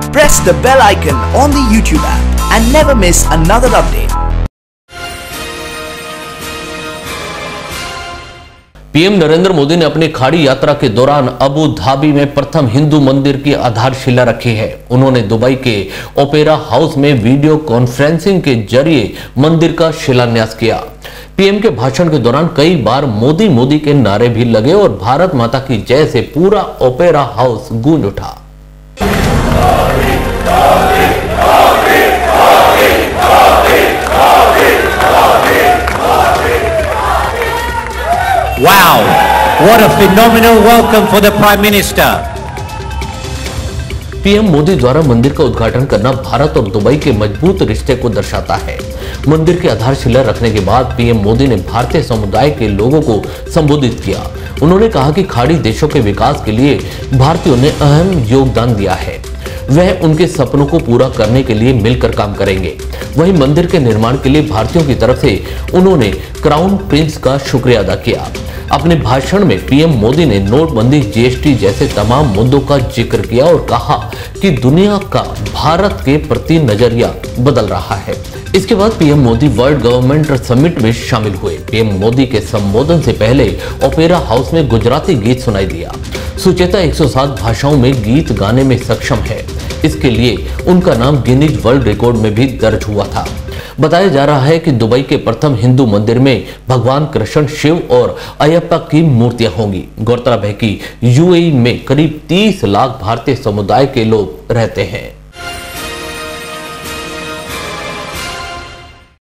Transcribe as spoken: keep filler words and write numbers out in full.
Press the bell icon on the YouTube app and never miss another update. PM Narendra Modi ने अपनी खाड़ी यात्रा के दौरान अबू धाबी में प्रथम हिंदू मंदिर की आधारशिला रखी है। उन्होंने दुबई के ओपेरा हाउस में वीडियो कॉन्फ्रेंसिंग के जरिए मंदिर का शिलान्यास किया। पीएम के भाषण के दौरान कई बार मोदी मोदी के नारे भी लगे और भारत माता की जय से पूरा ओपेरा हाउस गूंज उठा। Wow, what a phenomenal welcome for the Prime Minister. PM Modi द्वारा मंदिर का उद्घाटन करना भारत और दुबई के मजबूत रिश्ते को दर्शाता है। मंदिर की आधारशिला रखने के बाद पीएम मोदी ने भारतीय समुदाय के लोगों को संबोधित किया। उन्होंने कहा कि खाड़ी देशों के विकास के लिए भारतीयों ने अहम योगदान दिया है। वह उनके सपनों को पूरा करने के लिए मिलकर काम करेंगे। वहीं मंदिर के निर्माण के लिए भारतीयों की तरफ से उन्होंने क्राउन प्रिंस का शुक्रिया अदा किया। अपने भाषण में पीएम मोदी ने नोटबंदी, जीएसटी जैसे तमाम मुद्दों का जिक्र किया और कहा कि दुनिया का भारत के प्रति नजरिया बदल रहा है। इसके बाद PM Modi world government summit में शामिल हुए। पीएम मोदी के संबोधन से पहले ओपेरा हाउस में गुजराती गीत सुनाई दिया। सुचेता एक सौ सात भाषाओं में गीत गाने में सक्षम है। इसके लिए उनका नाम गिनीज वर्ल्ड रिकॉर्ड में भी दर्ज हुआ था। बताया जा रहा है कि दुबई के प्रथम हिंदू मंदिर में भगवान कृष्ण, शिव और अयप्पा की मूर्तियां होंगी। गौरतलब है कि यूएई में करीब तीस लाख भारतीय समुदाय के लोग रहते हैं।